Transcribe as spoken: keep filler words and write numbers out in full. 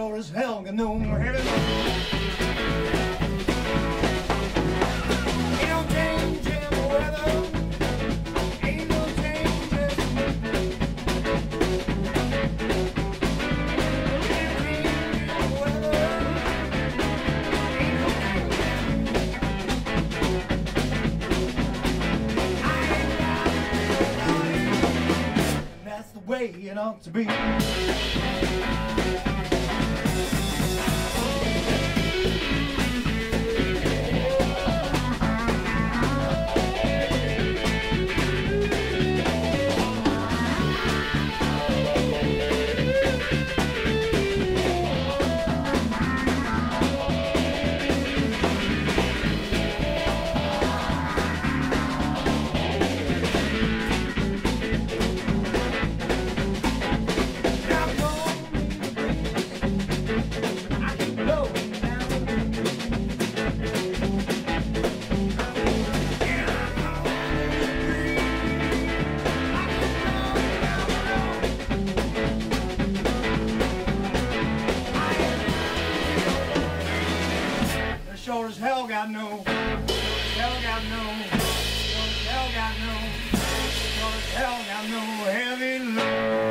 sure as hell got no heaven. Ain't no change in the weather. Ain't no change in the weather. Ain't no change in the weather. That's the way it ought to be. Sure as hell got no, hell got no, sure as hell got no, sure as hell got no heavy load.